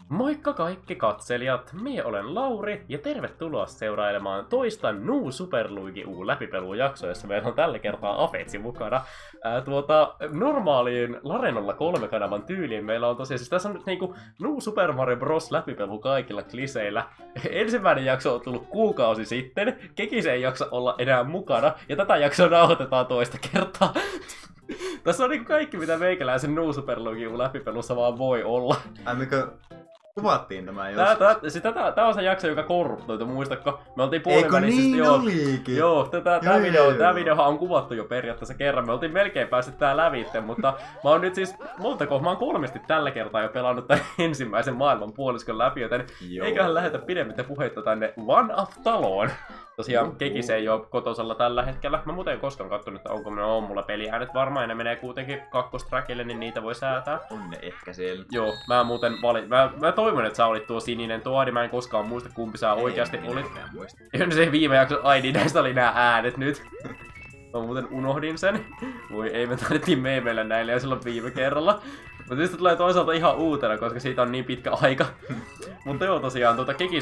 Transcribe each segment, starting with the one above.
Moikka kaikki katselijat, minä olen Lauri ja tervetuloa seurailemaan toista New Super Luigi U läpipelujaksoa, jossa meillä on tällä kertaa Afetsi mukana. Normaaliin Larenolla 3-kanavan tyyliin meillä on tosiaan, siis tässä on nyt niinku New Super Mario Bros. Läpipelu kaikilla kliseillä. Ensimmäinen jakso on tullut kuukausi sitten, Kekise ei jaksa olla enää mukana ja tätä jaksoa nauhoitetaan toista kertaa. Tässä on niinku kaikki, mitä meikäläisen New Super Luigi U läpipelussa vaan voi olla. Kuvattiin tämä joskus. Tää on se jakso, joka korruptoitu, muistatko? Me oltiin Eikö niin olikin? Joo, tää videohan on kuvattu jo periaatteessa kerran. Me oltiin melkein päässyt tää lävitte, mutta mä oon nyt siis mä oon 3 tällä kertaa jo pelannut tän ensimmäisen maailman puoliskon läpi, joten eiköhän lähetä pidemmittä puheita tänne One Up-taloon. Tosiaan Kekise ei oo kotosalla tällä hetkellä. Mä muuten en koskaan kattonut, että onko mulla peliäänet varmaan, ja ne menee kuitenkin kakkostrackille, niin niitä voi säätää. On ne ehkä siellä. Joo, mä toivon, että sä olit tuo sininen tuodi, mä en koskaan muista kumpi sä oikeasti olit. Ja se viime jakso, ai niin näistä oli nää äänet nyt. Mä muuten unohdin sen. Voi ei, me taidettiin meemellä näille jo silloin viime kerralla. Mutta sitten tulee toisaalta ihan uutena, koska siitä on niin pitkä aika. Mutta joo, tosiaan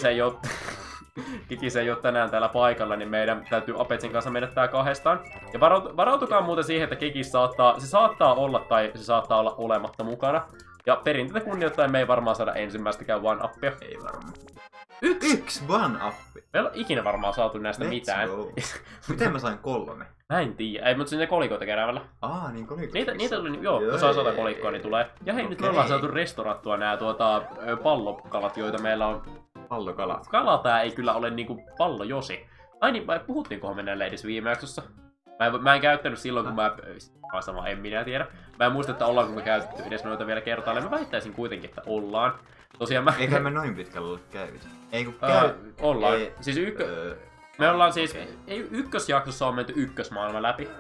Kekise ei oo tänään täällä paikalla, niin meidän täytyy Apetsin kanssa mennä tää kahdestaan. Ja varautukaa muuten siihen, että Kekis saattaa olla tai se saattaa olla olematta mukana. Ja perinteitä kunnioittaen me ei varmaan saada ensimmäistäkään one-uppia. Ei varmaan. Yksi one-uppi? Me ei ole ikinä varmaan saatu näistä mitään. Miten mä sain 3? Mä en tiedä. Ei, mutta sinne kolikoita keräämällä. Niin kolikoita. Niitä oli, joo, kun saa 100 kolikkoa, niin tulee. Ja hei, nyt me ollaan saatu restaurattua nää pallokalat, joita meillä on. Pallokalat? Tää ei kyllä ole niinku pallojosi. Ai niin, puhuttiinkohan me näille edes viime jaksossa? Mä en käyttänyt silloin, kun en minä tiedä. Mä en muista, että ollaanko me käytetty edes noita vielä kertaalleen. Mä väittäisin kuitenkin, että ollaan. Tosiaan eikä me noin pitkällä ole käyty. Ollaan. Siis me ollaan siis... Ykkösjaksossa on menty ykkösmaailma läpi.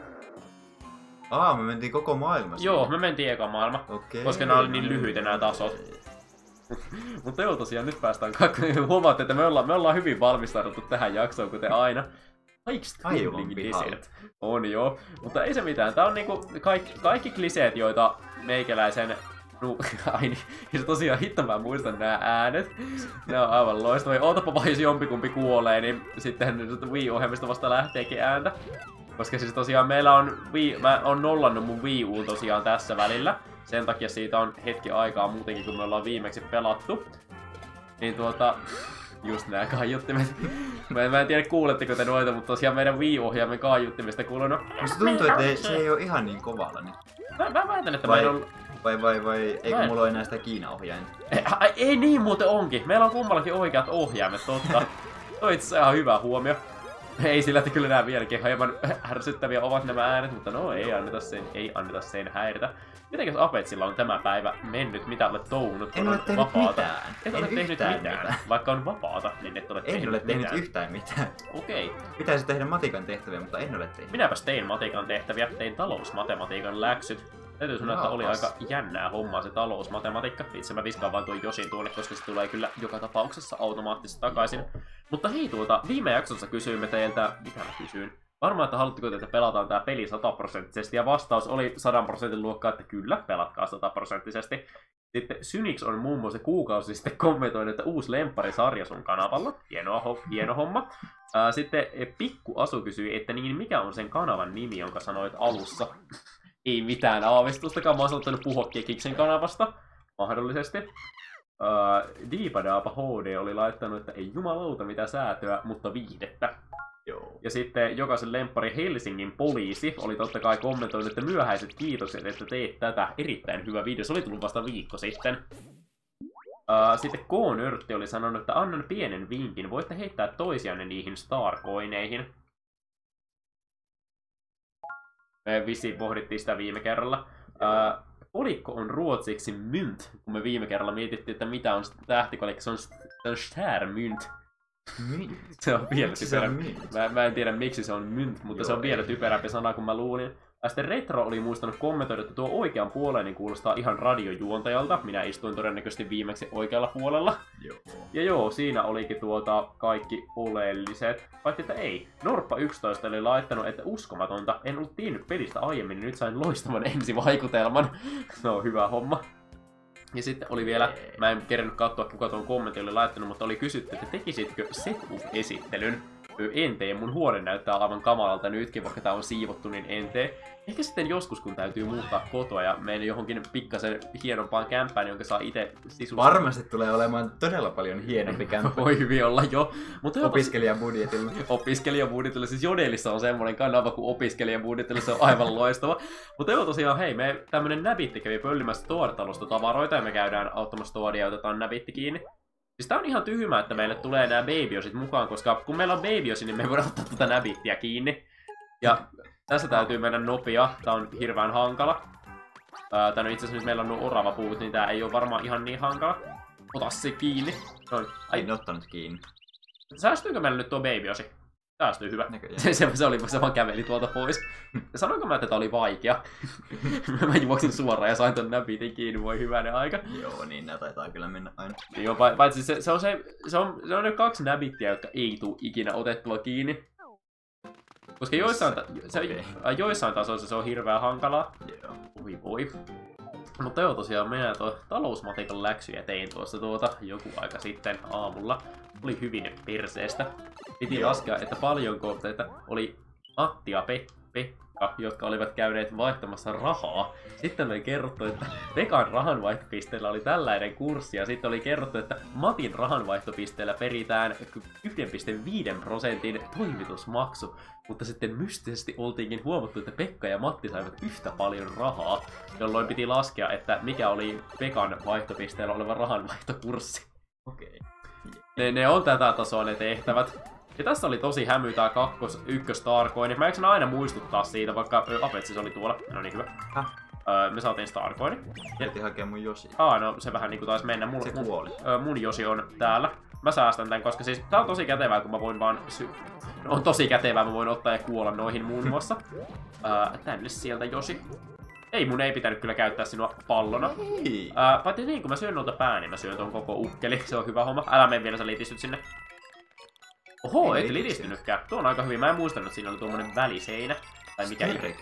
Me mentiin koko maailma. Joo, me mentiin eka maailma. Koska nää oli niin lyhyitä nää tasot. Mutta joo, tosiaan nyt päästään huomaatte, että me ollaan hyvin valmistauduttu tähän jaksoon, kuten aina. Aivan pihalla. On joo, mutta ei se mitään. Tää on niinku kaikki kliseet, joita meikäläisen... se tosiaan hitto mä muistan nää äänet. Ne on aivan loistavia. Ootapa vaan, jos jompikumpi kuolee, niin sitten Wii-ohjelmista vasta lähteekin ääntä. Koska siis tosiaan meillä on mä oon nollannut mun Wii U tosiaan tässä välillä. Sen takia siitä on hetki aikaa muutenkin, kun me ollaan viimeksi pelattu. Niin just nää kaiuttimet. Mä en tiedä kuuletteko te noita, mutta tosiaan meidän Wii-ohjaimen kaiuttimista kuulunut. Musta tuntuu, että se ei oo ihan niin kovalla nyt. Mä väitän, että meillä on... Vai eikö mulla ole enää sitä Kiina-ohjainta? Ei niin muuten onkin. Meillä on kummallakin oikeat ohjaimet, totta. Toi itse asiassa ihan hyvä huomio. Ei sillä, että kyllä nää vieläkin hieman ärsyttäviä ovat nämä äänet, mutta no ei anneta sen häiritä. Mitenkäs Apetsilla on tämä päivä mennyt? Mitä olet touhunut? En ole tehnyt mitään. Et ole tehnyt mitään. Vaikka on vapaata, niin et ole tehnyt mitään. En ole tehnyt yhtään mitään. Okei. Pitäisi tehdä matikan tehtäviä, mutta en ole tehnyt. Minäpäs tein matikan tehtäviä. Tein talousmatematiikan läksyt. Täytyy sanoa, että oli aika jännää hommaa se talousmatematiikka. Itse mä viskaan vaan tuon Josin tuonne, koska se tulee kyllä joka tapauksessa automaattisesti takaisin. Mutta hei viime jaksossa kysyimme teiltä... Mitä mä kysyin? Varmaan, että haluatteko teiltä pelataan tää peli 100%, ja vastaus oli 100% luokkaa, että kyllä, pelatkaa 100%. Sitten Synix on muun muassa kuukausi sitten kommentoinut, että uusi lempparisarja sun kanavalla. Hieno homma. Sitten Pikku Asu kysyi, että niin mikä on sen kanavan nimi, jonka sanoit alussa? Ei mitään aavistustakaan, mä oon saattanut puhua Kekiksen kanavasta, mahdollisesti. Diipadaapa HD oli laittanut, että ei jumalauta mitä säätöä, mutta viihdettä. Joo. Ja sitten jokaisen lemppari Helsingin poliisi oli totta kai kommentoinut, että myöhäiset kiitokset, että teet tätä. Erittäin hyvä video, se oli tullut vasta viikko sitten. Sitten K-nörtti oli sanonut, että annan pienen vinkin, voitte heittää toisianne niihin Starcoineihin. Me vissiin pohdittiin sitä viime kerralla. Kolikko on ruotsiksi mynt, kun me viime kerralla mietittiin, että mitä on tähtikolikko, se on stärmynt. Se on vielä typerämpi. Mä en tiedä miksi se on mynt, mutta se on vielä typerämpi sana kuin mä luulin. Ja sitten Retro oli muistanut kommentoida, että tuo oikean puoleinen kuulostaa ihan radiojuontajalta. Minä istuin todennäköisesti viimeksi oikealla puolella. Ja joo, siinä olikin kaikki oleelliset. Vaikka että ei. Norppa 11 oli laittanut, että uskomatonta. En ollut tiennyt pelistä aiemmin, niin nyt sain loistavan ensivaikutelman. Se on hyvä homma. Ja sitten oli vielä, mä en kerännyt katsoa kuka tuon kommentin oli laittanut, mutta oli kysytty, että tekisitkö setup-esittelyn? En tee, mun huone näyttää aivan kamalalta nytkin, vaikka tää on siivottu, niin en tee. Ehkä sitten joskus, kun täytyy muuttaa kotoa ja mennä johonkin pikkasen hienompaan kämppään, jonka saa itse sisustaa. Varmasti tulee olemaan todella paljon hienompi kämppä. Voi hyvin olla jo. Mutta opiskelijabudjetilla. Opiskelijabudjetilla. Siis Jodelissa on semmoinen kanava kuin opiskelijabudjetilla, se on aivan loistava. Mutta joo tosiaan, hei, me tämmönen näbitti kävi pöllimässä Toor-talosta tavaroita ja me käydään auttamassa Tooria ja otetaan näbitti kiinni. Siis tää on ihan tyhmää, että meille tulee nää babyosit mukaan, koska kun meillä on babyosi, niin me ei voida ottaa tätä näbittiä kiinni. Ja tässä täytyy mennä nopea, tää on hirveän hankala. Tän on itse asiassa nyt meillä on nuo oravapuut, niin tää ei oo varmaan ihan niin hankala. Ota se kiinni. Noin. En ottanut kiinni. Säästyykö meillä nyt tuo babyosi? Säästyy hyvä. Se oli, se vaan käveli tuolta pois. Ja sanoinko mä, että tää oli vaikea? Mä juoksin suoraan ja sain ton näpitin kiinni, voi hyvänen aika. Joo, niin nää taitaa kyllä mennä aina. Joo, paitsi se on ne 2 näbittiä, jotka ei tuu ikinä otettua kiinni. Koska joissain tasoissa se on hirveän hankalaa. Joo. Voi. Mutta joo, tosiaan minä talousmatiikan läksyjä tein tuossa joku aika sitten aamulla. Oli hyvin perseestä. Piti laskea, että paljonko että oli Matti ja Pekka, jotka olivat käyneet vaihtamassa rahaa. Sitten oli kerrottu, että Pekan rahanvaihtopisteellä oli tällainen kurssi, ja sitten oli kerrottu, että Matin rahanvaihtopisteellä peritään 1,5% toimitusmaksu. Mutta sitten mystisesti oltiinkin huomattu, että Pekka ja Matti saivat yhtä paljon rahaa, jolloin piti laskea, että mikä oli Pekan vaihtopisteellä oleva rahanvaihtokurssi. Okei. Ne on tätä tasoa ne tehtävät. Ja tässä oli tosi hämy tää ykkös-Starcoin. Mä eikö aina muistuttaa siitä, vaikka Apetsis oli tuolla. No niin, hyvä. Me saatiin Starcoin. Piti hakea mun Josi. No se vähän niinku taisi mennä. Se kuoli. Mun Josi on täällä. Mä säästän tän, koska siis tää on tosi kätevää, kun mä voin vaan on tosi kätevää, mä voin ottaa ja kuolla noihin muun muassa. Tänne sieltä Josi. Ei, mun ei pitänyt kyllä käyttää sinua pallona. Paitsi niin, kun mä syön noilta pää, niin mä syön ton koko ukkeli. Se on hyvä homma. Älä mene vielä, sä litistyt sinne. Oho, et litistynytkään. Tuo on aika hyvin. Mä en muistanut, että siinä oli tuommoinen väliseinä. Tai mikä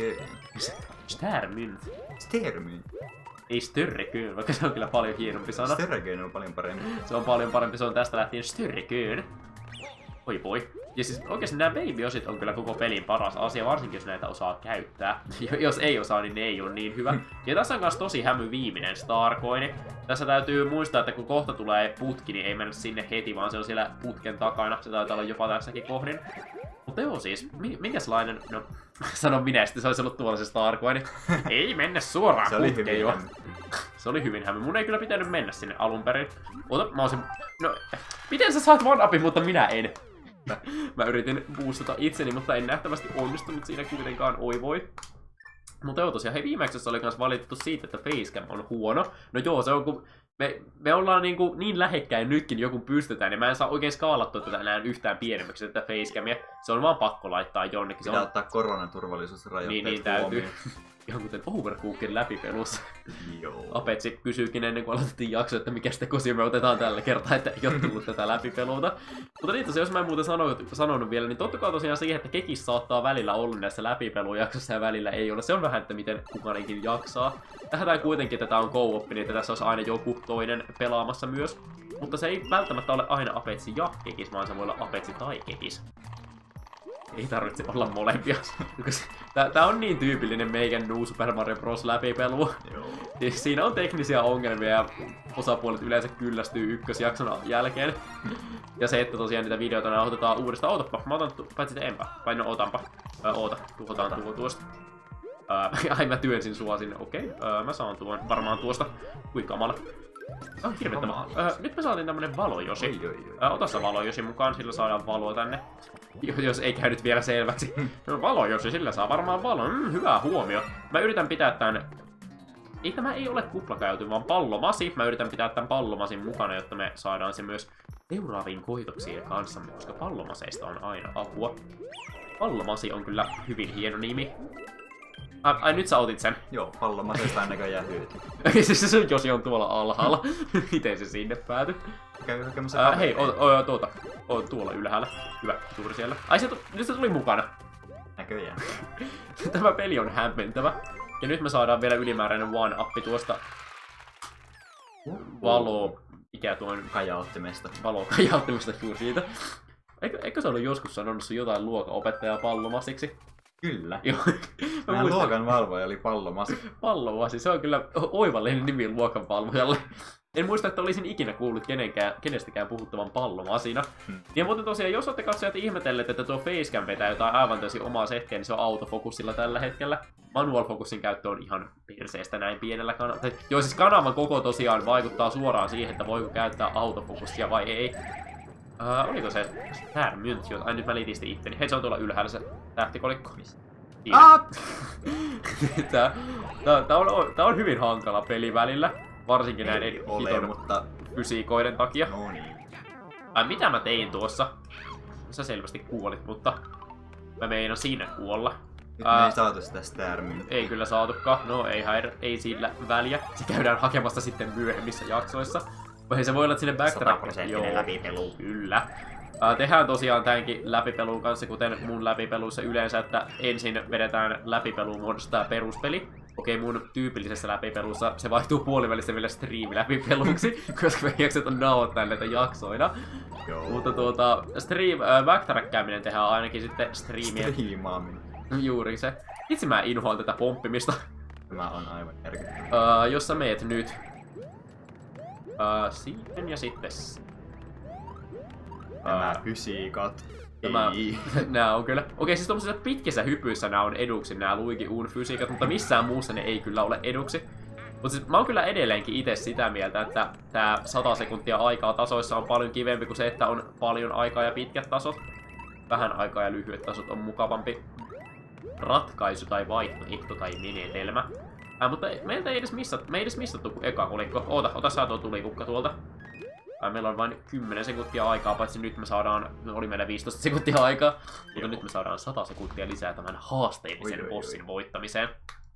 Stärmynt. Stärmynt. Ei Störrekön, vaikka se on kyllä paljon hienompi sana. Störrekön on paljon parempi. Se on paljon parempi, se on tästä lähtien Störrekön. Oi voi. Ja siis oikeesti nämä babyosit on kyllä koko pelin paras asia, varsinkin jos näitä osaa käyttää. Jos ei osaa, niin ne ei ole niin hyvä. Ja tässä on myös tosi hämy viimeinen Starcoin. Tässä täytyy muistaa, että kun kohta tulee putki, niin ei mennä sinne heti, vaan se on siellä putken takana. Se taitaa olla jopa tässäkin kohdin. Mutta joo siis, minkäslainen... No, sanon minä, sitten se olisi ollut tuolla se Starcoin. Ei mennä suoraan putkeen jo. Se oli hyvin hämy. Mun ei kyllä pitänyt mennä sinne alun perin. Ota, mä olisin... No, miten sä saat one-upin, mutta minä en? Mä yritin boostata itseni, mutta en nähtävästi onnistunut siinä kuitenkaan, oi voi. Mutta joo tosiaan, hei viimeksi oli kans valittu siitä, että facecam on huono. No joo, se on kun me ollaan niin lähekkäin nytkin joku pystytään, niin mä en saa oikein skaalattua tätä enää yhtään pienemmäksi tätä facecamia. Se on vaan pakko laittaa jonnekin. Pitää ottaa koronaturvallisuusrajoitteet niin täytyy. Ihan kuten Overcookin läpipelussa. Joo. Apetsi kysyykin ennen kuin aloitettiin jakso, että mikä sitä kosia me otetaan tällä kertaa, että ei ole tullut tätä läpipeluuta. Mutta niin tosiaan, jos mä en muuten sanonut vielä, niin tottakaa tosiaan siihen, että kekis saattaa välillä olla näissä läpipelujaksoissa ja välillä ei ole. Se on vähän, että miten kukainenkin jaksaa. Tähän kuitenkin, että tää on co-op, niin että tässä olisi aina joku toinen pelaamassa myös. Mutta se ei välttämättä ole aina Apetsi ja kekis, vaan se voi olla Apetsi tai kekis. Ei tarvitse olla molempia. Tää on niin tyypillinen meikän New Super Mario Bros. Läpipelu. Siinä on teknisiä ongelmia ja osapuolet yleensä kyllästyy ykkösjakson jälkeen. Ja se, että tosiaan niitä videoita nauhoitetaan uudestaan. Ootapa, mä otan paitsi sitten enpä. Vai no otanpa. Oota, tuhotaan tuo tuosta. Ai mä työnsin sua sinne, okei. Mä saan tuon varmaan tuosta. Kui kamala. Hirvettävä. Nyt me saatiin tämmönen valojosi. Ota se valojosi mukaan, sillä saadaan valoa tänne. Jos ei käynyt vielä selväksi. Valojosi, sillä saa varmaan valon. Hyvä huomio. Mä yritän pitää tän... Tämä ei ole kuplakäyty, vaan pallomasi. Mä yritän pitää tän pallomasin mukana, jotta me saadaan se myös seuraaviin koitoksiin kanssamme, koska pallomaseista on aina apua. Pallomasi on kyllä hyvin hieno nimi. Ai nyt sä otit sen. Joo, pallomaseista on näköjään hyöty. Siis se Josi on tuolla alhaalla. Miten se sinne päätyi? Käy hakemassa hei, tuolla ylhäällä. Hyvä, juuri siellä. Ai nyt se tuli mukana. Näköjään. Tämä peli on hämmentävä. Ja nyt me saadaan vielä ylimääräinen one-uppi tuosta. valo... Mikä tuo on? Kajauttimesta. Valo kajauttimesta juuri siitä. Eikö se ollut joskus sanonut sun jotain luokanopettajaa pallomasiksi? Kyllä. Joo. Meidän luokanvalvoja oli Pallomasi. Pallomasi, se on kyllä oivallinen nimi luokanvalvojalle. En muista, että olisin ikinä kuullut kenestäkään puhuttavan Pallomasina. Ja muuten tosiaan, jos olette katsojat ihmetelleet, että tuo Facecam vetää jotain aivan täysin omaa settiä, niin se on autofokussilla tällä hetkellä. Manual Focusin käyttö on ihan perseestä näin pienellä kanavalla. Joo, siis kanavan koko tosiaan vaikuttaa suoraan siihen, että voiko käyttää autofokussia vai ei. Oliko se Tärmynt? Ai nyt mä litistin itteni. Hei, se on tuolla ylhäällä se tähtikolikko. Tää on hyvin hankala peli välillä. Varsinkin näiden hiton fysiikoiden takia. No niin. Mitä mä tein tuossa? Sä selvästi kuolit, mutta mä meinasin kuolla. Nyt me ei saatu sitä Stärmyä. Ei kyllä saatukaan. No ei sillä väliä. Se käydään hakemassa sitten myöhemmissä jaksoissa. Vai se voi olla, että sinne backtrack. Joo. Läpipelu. Kyllä. Tehdään tosiaan tämänkin läpipelun kanssa, kuten mun läpipeluissa yleensä, että ensin vedetään läpipeluun muodostaa peruspeli. Okei, mun tyypillisessä läpipelussa se vaihtuu puolivälissä vielä stream-läpipeluksi, koska me jaksetaan nauhoittaa näitä jaksoina. Joo. Mutta backtrackkaaminen tehdään ainakin sitten streamien. Striimaaminen. Juuri se. Itse mä inhoan tätä pomppimista. Tämä on aivan järkyttävää. Jos sä meet nyt. Siihen ja sitten. Nämä fysiikat. Nää on kyllä. Okei, siis tommosissa pitkissä hypyissä nää on eduksi, nää Luigi Uun fysiikat, mutta missään muussa ne ei kyllä ole eduksi. Mutta siis mä oon kyllä edelleenkin itse sitä mieltä, että tää 100 sekuntia aikaa tasoissa on paljon kivempi kuin se, että on paljon aikaa ja pitkät tasot. Vähän aikaa ja lyhyet tasot on mukavampi ratkaisu tai vaihtoehto tai menetelmä. Mutta meiltä ei edes missattu kuin eka kolikko. Ota saa tuo tulikukka tuolta. Meillä on vain 10 sekuntia aikaa, paitsi nyt me saadaan, oli meillä 15 sekuntia aikaa, mutta nyt me saadaan 100 sekuntia lisää tämän haasteellisen bossin voittamiseen.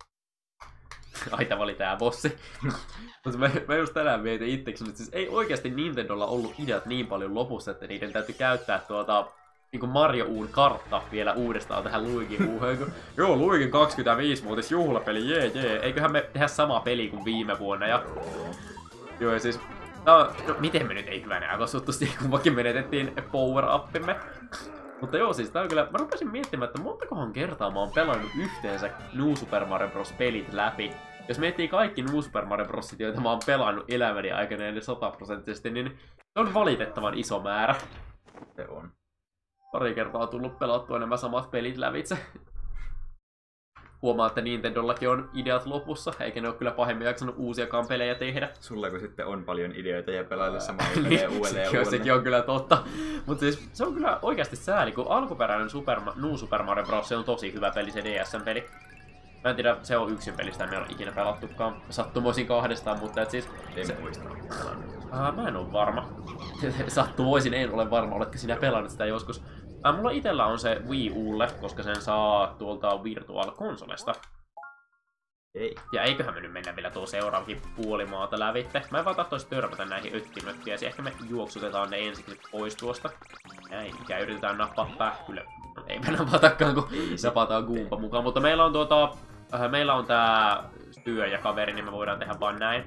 Ai, tämä oli tää bossi. Mutta mä just tänään mietin itseksi, että siis ei oikeasti Nintendolla ollut ideat niin paljon lopussa, että niiden täytyy käyttää niinku Mario Uun kartta vielä uudestaan tähän Luigi Uuhun. Joo, Luigin 25-vuotis juhlapeli, jee. Eiköhän me tehdä sama peli kuin viime vuonna. Joo, ja siis no, miten me nyt ei hyvänä kasuttu siihen, kun vaikka menetettiin power-uppimme. Mutta joo, siis tää on kyllä, mä rupesin miettimään, että montakohan kertaa mä oon pelannut yhteensä New Super Mario Bros. Pelit läpi. Jos miettii kaikki New Super Mario Brosit, joita mä oon pelannut elämäni aikana eli 100%, niin se on valitettavan iso määrä. Se on. Pari kertaa on tullut pelattua nämä samat pelit lävitse. Huomaa, että Nintendollakin on ideat lopussa, eikä ne ole kyllä pahemmin jaksanut uusiakaan pelejä tehdä. Sulla kun sitten on paljon ideoita ja pelailla samaa pelejä uudelleen. Sekin on kyllä totta. Mutta siis se on kyllä oikeasti sääli, kun alkuperäinen New Super Mario Bros. Se on tosi hyvä peli, se DSn-peli. Mä en tiedä, se on yksin pelistä, me ei ole ikinä pelattukaan sattumoisin kahdestaan, mutta et siis... En muista. Mä en oo varma. Sattumoisin en ole varma, oletko sinä pelannut sitä joskus. Mulla itellä on se Wii Ulle, koska sen saa tuolta Virtual Consolesta. Ei. Ja eiköhän me nyt mennä vielä tuo seuraavakin puoli maata lävitte. Mä en vaan tahtoisi törmätä näihin öttimöttiäisiin. Ehkä me juoksutetaan ne ensiksi pois tuosta. Näin, mikä yritetään nappaa pähkylä. No, ei me napatakaan, kun napataan Goomba mukaan. Mutta meillä on meillä on tää työ ja kaveri, niin me voidaan tehdä vaan näin.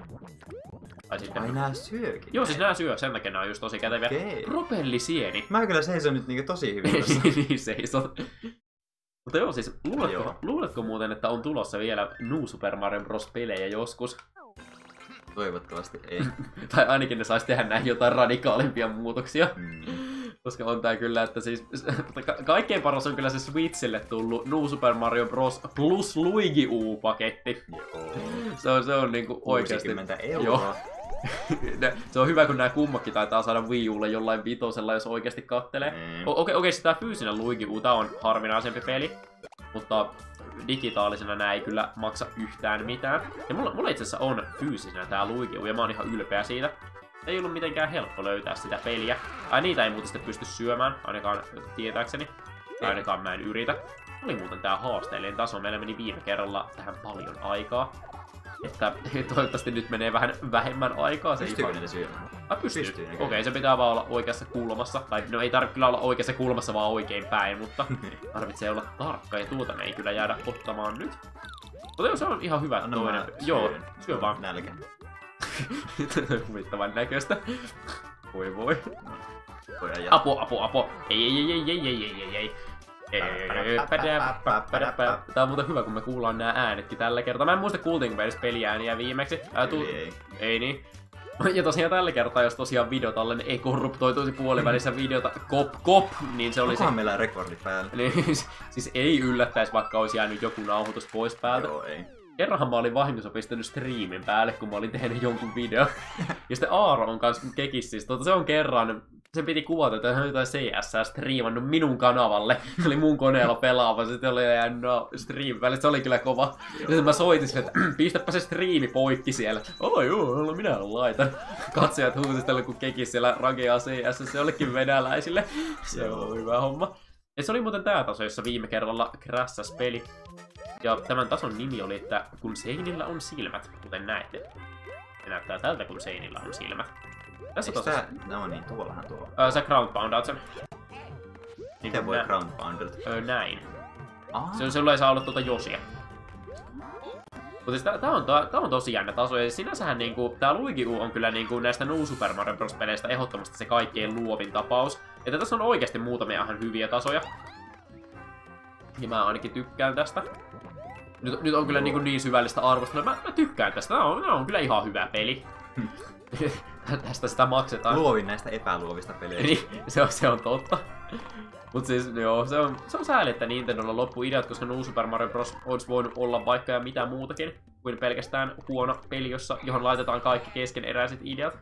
Ai nää syökin? Joo, siis nää syö, sen takia nää on just tosi käteviä. Okay. Propellisieni. Mä kyllä seison nyt niinku tosi hyvin tossa. Niin seisot. Mutta joo, siis luuletko muuten, että on tulossa vielä New Super Mario Bros. Pelejä joskus? Toivottavasti ei. Tai ainakin ne sais tehdä näin jotain radikaalimpia muutoksia. Koska on tää kyllä, että siis... kaikkein paras on kyllä se Switchille tullut New Super Mario Bros. Plus Luigi U-paketti. Joo. Se on niinku oikeesti... 60 €. Joo. Se on hyvä, kun nämä kummakin taitaa saada Wii Ulle jollain vitosella, jos oikeasti kattelee. Okei, siis tää fyysinen Luigi U, tää on harvinaisempi peli. Mutta digitaalisena nää ei kyllä maksa yhtään mitään. Ja mulla itse asiassa on fyysisenä tää Luigi U, ja mä oon ihan ylpeä siitä. Ei ollut mitenkään helppo löytää sitä peliä. Niitä ei muuten sitten pysty syömään, ainakaan tietääkseni. Ainakaan mä en yritä. Oli muuten tää haasteellinen taso, meillä meni viime kerralla tähän paljon aikaa. Että toivottavasti nyt menee vähän vähemmän aikaa. Pystyykö niitä syömään? Pystyy. Okei, se pitää vaan olla oikeassa kulmassa. Tai no ei tarvitse kyllä olla oikeassa kulmassa, vaan oikein päin, mutta tarvitsee olla tarkka. Ja tuota me ei kyllä jäädä ottamaan nyt. Mutta joo, se on ihan hyvä toinen. Joo, syö vaan. Nälkä. Huvittavan näköistä. Voi. Apu. Ei. Tää on muuten hyvä, kun me kuullaan nää äänetkin tällä kertaa. Mä en muista, kuultiinko me edes peliääniä viimeksi. Ei niin. Ja tosiaan tällä kertaa, jos tosiaan videotallenne ei korruptoituisi puolivälissä videota kop, niin se oli se... meillä rekordi päällä. Niin, siis ei yllättäisi, vaikka olisi jäänyt joku nauhoitus pois päältä. Joo, ei. Kerranhan mä olin vahingossa pistänyt striimin päälle, kun mä olin tehnyt jonkun video. Ja sitten Aaro on kans kekis siis. Se on kerran, sen piti kuvata, että hän jotain CS striimannut minun kanavalle. Se oli mun koneella pelaava, sitten oli jäänyt striimin päälle. Se oli kyllä kova. Ja sitten mä soitin sille, että pistäpä se striimi poikki siellä. Joo, minä laitan. Katsojat huutistella, kun kekis siellä rakeaa CS, se olikin venäläisille. Se on hyvä homma. Ja se oli muuten tää taso, jossa viime kerralla crashas peli. Ja tämän tason nimi oli, että kun seinillä on silmät, kuten näette. Se näyttää tältä, kun seinillä on silmät. Tässä tasossa... No niin, tuollahan tuo. Sä ground poundaat sen. Miten voi ground poundata? Näin. Sulla ei saa olla tuota josia. Mutta siis tää on tosi jännä taso, ja sinänsähän niinku, tää Luigi U on kyllä niinku näistä New Super Mario Bros. Peleistä ehdottomasti se kaikkein luovin tapaus. Että tässä on oikeasti muutamia ihan hyviä tasoja. Ja mä ainakin tykkään tästä. Nyt on kyllä niin syvällistä arvostelua. Mä tykkään tästä. Tää on kyllä ihan hyvä peli. Tästä sitä maksetaan. Luovin näistä epäluovista peleistä. Niin, se on totta. Mut siis joo, se on sääli, että Nintendolla loppui ideat, koska New Super Mario Bros. Olisi voinut olla vaikka ja mitä muutakin kuin pelkästään huono peli, johon laitetaan kaikki keskeneräiset ideat.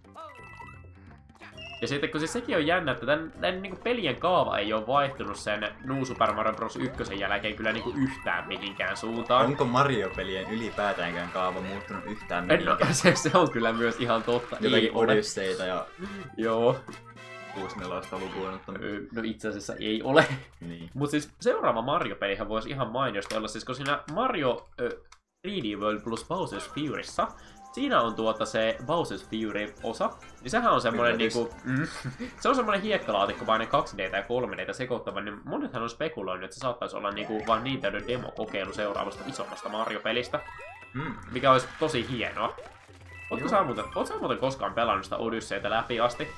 Ja sitten kun siis sekin on jännä, että tän niinku pelien kaava ei ole vaihtunut sen New Super Mario Bros. 1 jälkeen kyllä niinku yhtään mihinkään suuntaan. Onko Mario-pelien ylipäätäänkään kaava muuttunut yhtään mihinkään? No, se on kyllä myös ihan totta. Jotakin Odysseita ja... Joo. 64 lukuun ottanut. No itse asiassa ei ole. Niin. Mut siis seuraava Mario-pelihän voisi ihan mainiosti olla, siis kun siinä Mario 3D World plus Bowser's Furyssa siinä on se Bowser's Fury-osa, niin sehän on semmonen niinku... se on semmonen hiekkalaatikkovainen 2D ja 3D sekoittava, niin monethan on spekuloinut, että se saattaisi olla niinku vaan Nintendo demo-kokeilu seuraavasta isommasta Mario-pelistä. Mikä olisi tosi hienoa. Ootko sä muuten koskaan pelannut sitä Odysseytä läpi asti?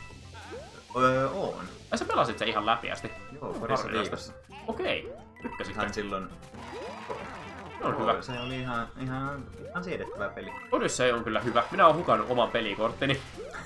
Oon. Ai sä pelasit sen ihan läpi asti? Joo, parissa viikossa. Okei, tykkäsitkö? Ihan silloin... On hyvä. Se oli ihan siedettävä peli. Odyssey on kyllä hyvä. Minä oon hukannut oman pelikorttini.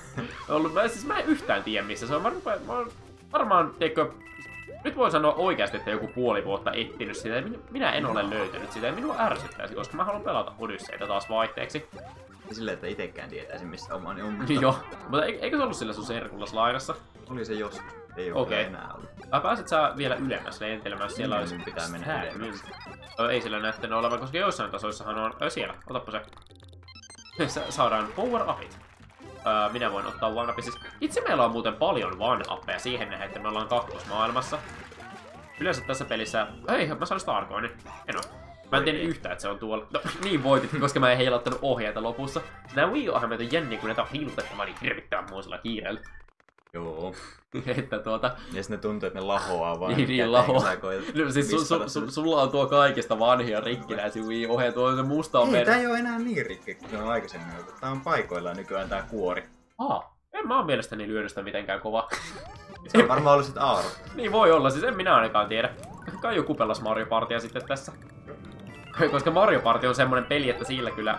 Mä en yhtään tiedä missä se on. Varmaan, teikö... Nyt voin sanoa oikeasti, että joku puoli vuotta etsinyt sitä. Minä en ole löytänyt sitä. Minua ärsyttäisi, koska mä haluan pelata Odysseytä taas vaihteeksi. Silleen, että itekään tietäisi, missä omani on. Joo, mutta eikö se ollut sillä sun serkullas lainassa? Oli se joskus. Ei ole enää ollut. Pääset sä vielä ylemmäs lentelemään, jos siellä olisi... pitää mennä ylemmäs. Ei sillä näyttänyt olevan, koska joissain tasoissahan on... Siellä, otappa se. Saadaan power-upit. Minä voin ottaa one-upin. Siis itse meillä on muuten paljon one-uppeja siihen nähden, että me ollaan kakkosmaailmassa. Yleensä tässä pelissä... Hei, mä saan Starcoinin. En oo. Mä en tiedä yhtään, että se on tuolla. No, niin voitit, koska mä en heilauttanut ohjeita lopussa. Nää Wii-ohjelmat on jänniä, kun näitä on heilutettava niin hirvittävän muisella kiireellä. Joo. Että ja sitten ne tuntuu, että ne lahoaa vaan. Niin lahoaa. No siis sulla on tuo kaikista vanhia rikkinäisiä Wii-ohjeita, tuo se musta on tää ei oo enää niin rikki, kun se on aikaisemmin ollut. Tää on paikoillaan nykyään tää kuori. En mä oo mielestäni lyönyt sitä mitenkään kovaa. Se on varmaan ollut sit Aaro. Niin voi olla, siis en minä ainakaan tiedä. Kai joku pelas Mario Partia sitten tässä. Koska Mario Party on semmonen peli, että sillä kyllä...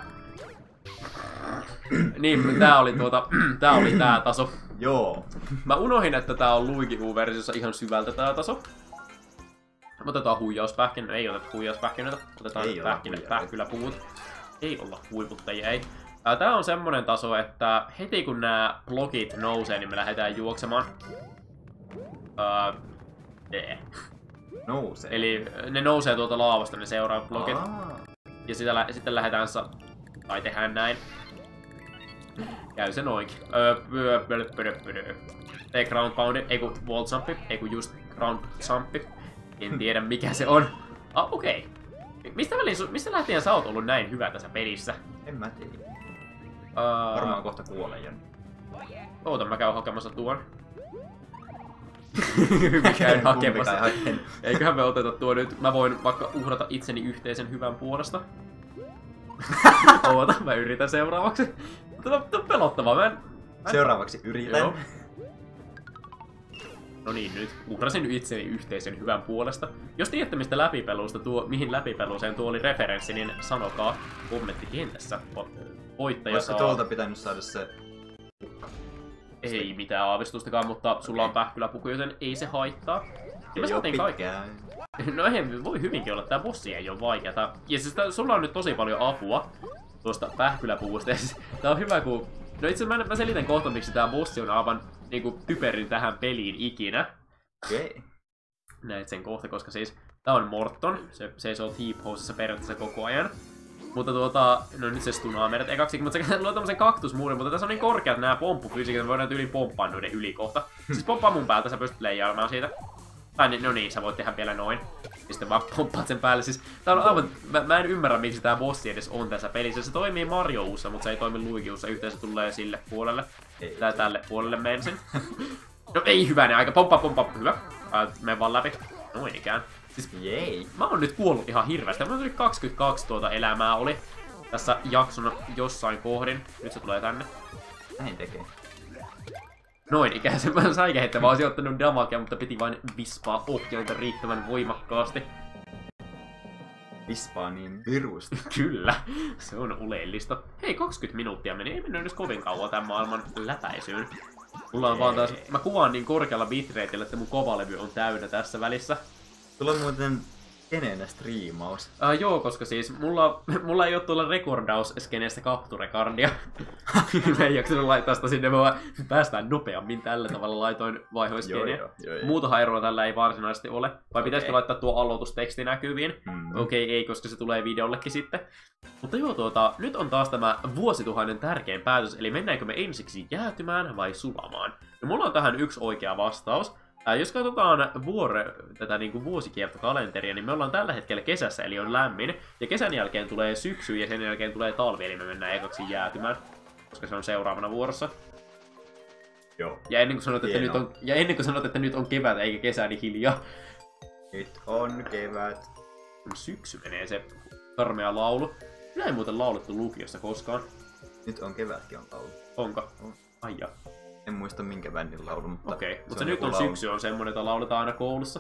niin, tää oli tää taso. Joo. Mä unohin, että tää on Luigi U-versiossa ihan syvältä tää taso. Otetaan huijauspähkinä. Ei oteta huijauspähkinöitä. Otetaan pähkyläpuut. Ei olla huiputtajia, ei. Tää on semmonen taso, että heti kun nämä blokit nousee, niin me lähdetään juoksemaan. Nousee. Eli ne nousee tuolta laavasta, ne seuraavat blokit. Ja sitten lähdetään tai tehdään näin. Käy se noinkin. Tee ground poundi, eiku wall jumpi, eiku just ground jumpi. En tiedä mikä se on. Okei. Mistä lähtien sä oot ollut näin hyvä tässä pelissä? En mä tiedä. Varmaan kohta kuolen jo. Oota, mä käyn hakemassa tuon. Mä käyn hakemassa. Eiköhän me oteta tuo nyt. Mä voin vaikka uhrata itseni yhteisen hyvän puolesta. Oota, mä yritän seuraavaksi. Tämä on pelottavaa. Seuraavaksi yritän. Joo. No niin, nyt uhrasin itseni yhteisen hyvän puolesta. Jos tiedätte, mihin läpipeluuseen tuo oli referenssi, niin sanokaa kommenttikentässä. Voittaja Olisiko saa... tuolta pitänyt saada se... Ei mitään aavistustakaan, mutta sulla on pähkyläpuku, joten ei se haittaa. Ei oo pitkään. No ei, voi hyvinkin olla, tää bossi ei oo vaikeata. Ja siis sulla on nyt tosi paljon apua tuosta pähkyläpuvusta. Ja siis, tää on hyvä, kun... No itse asiassa mä selitän kohta, miksi tää bossi on aivan niinku typerin tähän peliin ikinä. Okei. Näet sen kohta, koska siis tää on Morton. Se seisoo T-posessa periaatteessa koko ajan. Mutta no nyt se stunaa meidät ekaksi, mutta se luo tämmösen kaktusmuurin, mutta tässä on niin korkeat nää pomppufysiikat, että me voidaan tyyliin pomppaa noiden yli kohta. Siis pomppaa mun päältä, sä pystyt leijailemaan siitä. Tai no niin, sä voit tehdä vielä noin. Ja sitten vaan pomppaat sen päälle. Siis tää on aivan... Mä en ymmärrä, miksi tää bossi edes on tässä pelissä. Se toimii Mario-uussa, mutta se ei toimi Luigi-uussa. Yhteensä tulee sille puolelle. Tai tälle puolelle mensin. No ei hyvänen aika. Pomppa. Hyvä. Mene vaan läpi. Noin ikään. Siis Jei. mä oon nyt kuollut ihan hirveästi. Mä tuli 22 elämää oli tässä jakson jossain kohdin. Nyt se tulee tänne. Näin tekee. Noin ikään se vähän säikähettä. Mä oisin ottanut damagea, mutta piti vain vispaa ohjainta riittävän voimakkaasti. Vispaa niin virusti. Kyllä, se on oleellista. Hei, 20 minuuttia meni. Ei mennyt edes kovin kauan tämän maailman läpäisyyn. Mulla on vaan taas... Mä kuvaan niin korkealla bitrateilla, että mun kovalevy on täynnä tässä välissä. Sulla on muuten kenenä striimaus? Joo, koska siis mulla ei oo tuolla rekordaus-skeneessä capture-cardia. Mä en jaksanut laittaa sitä sinne, mä päästään nopeammin tällä tavalla laitoin vaihoiskeneen. Muutahan eroa tällä ei varsinaisesti ole. Vai pitäisikö laittaa tuo aloitusteksti näkyviin? Okei, ei, koska se tulee videollekin sitten. Mutta joo, nyt on taas tämä vuosituhannen tärkein päätös, eli mennäänkö me ensiksi jäätymään vai sulamaan? Ja mulla on tähän yksi oikea vastaus. Jos katsotaan tätä niinku vuosikiertokalenteria, niin me ollaan tällä hetkellä kesässä, eli on lämmin. Ja kesän jälkeen tulee syksy ja sen jälkeen tulee talvi, eli me mennään ekaksi jäätymään. Koska se on seuraavana vuorossa. Joo. Ja ennen kuin sanot, että nyt on kevät eikä kesä, niin hiljaa. Nyt on kevät. Syksy menee se karmea laulu. Minä ei muuten laulettu lukiossa koskaan. Nyt on kevätkin on laulu. Onko? On. Ai ja. En muista minkä bändin laulu, mutta... Okei, mutta nyt on syksy on semmonen, jota lauletaan aina koulussa.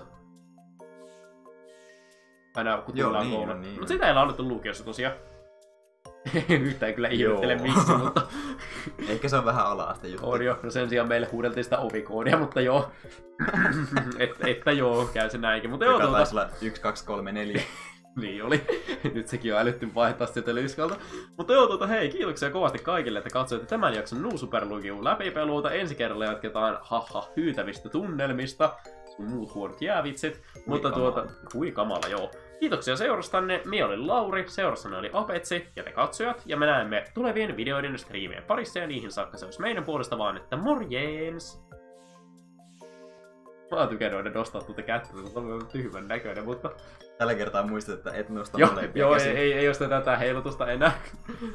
Aina kun tullaan kouluun. Niin. Mutta sitä ei laulettu lukiossa tosiaan. Yhtään kyllä ihmettele miksi, mutta... Ehkä se on vähän ala-aste juttu. On jo, no sen sijaan meille huudeltiin sitä ovikoodia, mutta joo. että joo, käy se näinkin. Mutta joo, taisi olla 1, 2, 3, 4. Niin oli. Nyt sekin on älytty vaihtaa sieltä lyskalta. Mutta joo, hei, kiitoksia kovasti kaikille, että katsoitte tämän jakson New Super Luigi läpipeluuta. Ensi kerralla jatketaan hyytävistä tunnelmista. Sun muut huonot jäävitsit. Mutta hui kamala, joo. Kiitoksia seurastanne. Minä olin Lauri, seurassanne oli Apetsi ja te katsojat. Ja me näemme tulevien videoiden ja striimien parissa ja niihin saakka se olisi meidän puolesta vaan, että morjens! Mä oon tykännyt nostaa tuota kättä, se on tyhmän näköinen, mutta... Tällä kertaa muistat, että et nosta molempia käsiä. Joo, ei ole tätä heilutusta enää.